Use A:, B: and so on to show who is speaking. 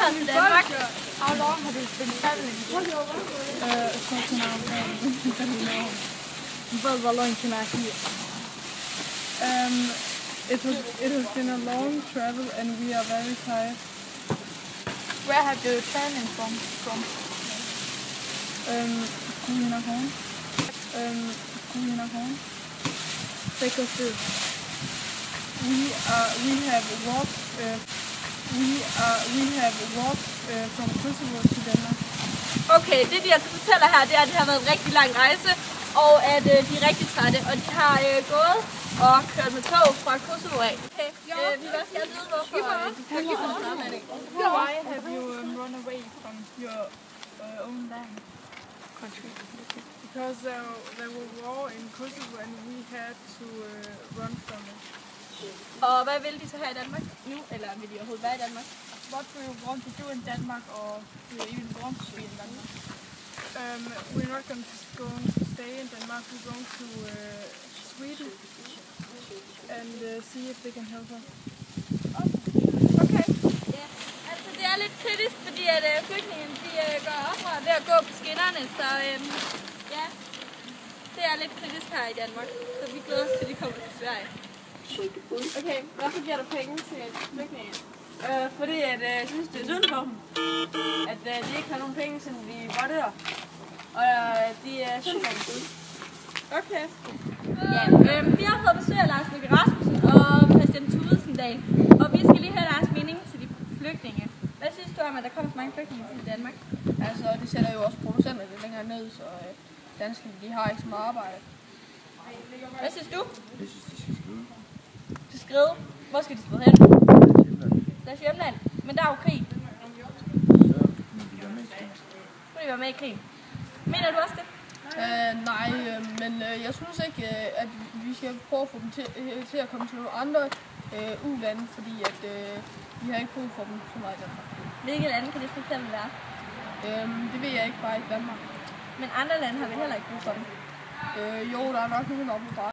A: kommet til Danmark?
B: How long have you been traveling?
C: Hvor længe kan jeg sige? It has been a long travel and we are very tired.
B: Where have you traveling from?
C: Because we have walked from Kosovo to Denmark.
A: Okay, det de altså fortæller her, det er, at det har været en rigtig lang rejse, og at de er rigtig trætte, og de har gået og kørt med tog fra Kosovo af. Okay, vi vil også gerne vide, hvorfor de flygter fra Normandie.
C: Why have you run away from your own land?
B: Country.
C: Because there were war in Kosovo and we had to run from it.
A: Og hvad vil de så her i Danmark nu, eller vil de overhovedet være i Danmark?
C: What do you want to do in Denmark, or do you even want to be in Denmark? We're not going to stay in Denmark. We're going to Sweden and see if they can help us.
A: Okay. Ja, altså det er lidt kritisk, fordi at flygtningen de går oprør ved at gå på skinnerne, så ja, det er lidt kritisk her i Danmark. Så vi glæder os til, at de kommer til Sverige.
B: Okay, hvorfor giver du penge til flygtninge?
D: Fordi at, jeg synes, det er synd for dem, at de ikke har nogen penge, siden de var der. Og de er synd for dem.
A: Okay. Ja, vi har fået besøg af Lars Løkke Rasmussen og Christian Thulesen Dahl, og vi skal lige høre deres mening til de flygtninge. Hvad synes du om, at der kommer så mange flygtninge til Danmark?
D: Altså, det sætter jo også producenterne længere ned, så danskerne de har ikke så meget arbejde.
A: Hvad synes du?
E: Jeg synes, de skal skrive.
A: De skrive. Hvor skal de skrive hen? Deres hjemland. Men der er jo krig. Må de være med i krig? Mener du også det?
D: Nej, men jeg synes ikke, at vi skal prøve at få dem til at komme til nogle andre ulande, fordi at vi har ikke brug for dem så meget i Danmark.
A: Hvilke lande kan det fx være?
D: Det ved jeg ikke bare i Danmark.
A: Men andre lande har vi heller ikke brug for dem.
D: Jo, der er nok nogen, der er